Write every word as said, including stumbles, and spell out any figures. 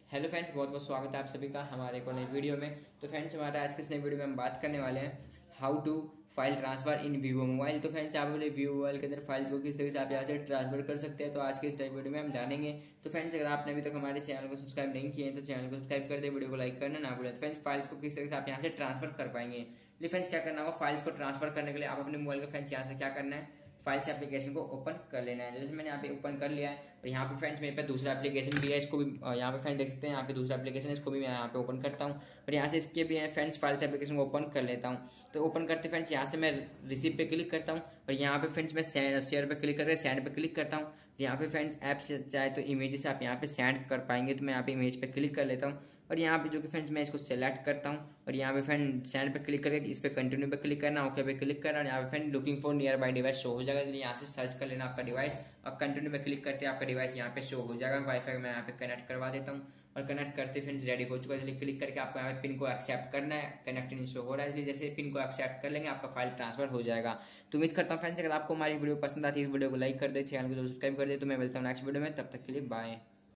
Hello friends, बहुत बहुत स्वागत है आप सभी का हमारे को नई वीडियो में। तो फ्रेंड्स, हमारा आज के इस नई वीडियो में हम बात करने वाले हैं how to file transfer in Vivo mobile. तो फ्रेंड्स, आप अपने वीवो मोबाइल के अंदर फाइल्स को किस तरीके से आप यहाँ से ट्रांसफर कर सकते हैं, तो आज के इस नई वीडियो में हम जानेंगे। तो फ्रेंड्स, अगर आपने अभी तक हमारे चैनल को सब्सक्राइब नहीं किए हैं तो चैनल को सब्सक्राइब कर दे, वीडियो को लाइक करना ना भूलें। तो फ्रेंड्स, फाइल्स को किस तरीके से आप यहाँ से ट्रांसफर कर पाएंगे। फ्रेंड्स, क्या करना होगा, फाइल्स को ट्रांसफर करने के लिए आप अपने मोबाइल के फ्रेंड्स यहाँ से क्या करना है, फाइल्स एप्लीकेशन को ओपन कर लेना है। जैसे मैंने यहाँ पे ओपन कर लिया है और यहाँ पे फ्रेंड्स मेरे पे दूसरा एप्लीकेशन भी है, इसको भी यहाँ पे फ्रेंड्स देख सकते हैं। यहाँ पे दूसरा एप्लीकेशन है, इसको भी मैं यहाँ पे ओपन करता हूँ और यहाँ से इसके भी है फ्रेंड्स, फाइल्स एप्लीकेशन को ओपन कर लेता हूँ। तो ओपन करते फ्रेंड्स यहाँ से मैं रिसीव पे क्लिक करता हूँ और यहाँ पे फ्रेंड्स मैं शेयर पे क्लिक करके सेंड पे क्लिक करता हूँ। यहाँ पे फ्रेंड्स ऐप से चाहे तो इमेजेस आप यहाँ पे सेंड कर पाएंगे, तो मैं यहाँ पे इमेज पे क्लिक कर लेता हूँ और यहाँ पे जो कि फ्रेंड्स मैं इसको सेलेक्ट करता हूँ और यहाँ पे फ्रेंड सेंड पे क्लिक करके इस पे कंटिन्यू पे क्लिक करना, ओके पे क्लिक करना और यहाँ पे friend looking for nearby device show हो जाएगा। इसलिए यहाँ से सर्च कर लेना आपका डिवाइस और कंटिन्यू पे क्लिक करते आपका डिवाइस यहाँ पे शो हो जाएगा। वाईफाई मैं यहाँ पे कनेक्ट करवा देता हूँ और कनेक्ट करते फ्रेंड्स रेडी हो चुका है। इसलिए क्लिक करके आपको यहाँ पे पिन को एक्सेप्ट करना है, कनेक्टिंग शो हो रहा है, इसलिए जैसे पिन को एक्सेप्ट कर लेंगे आपका फाइल ट्रांसफर हो जाएगा। तो उम्मीद करता हूँ फ्रेंड्स, अगर आपको हमारी वीडियो पसंद आती है, वीडियो को लाइक कर दे, चैनल को सब्सक्राइब कर दे। तो मैं मिलता हूँ नेक्स्ट वीडियो में, तब तक के लिए बाय।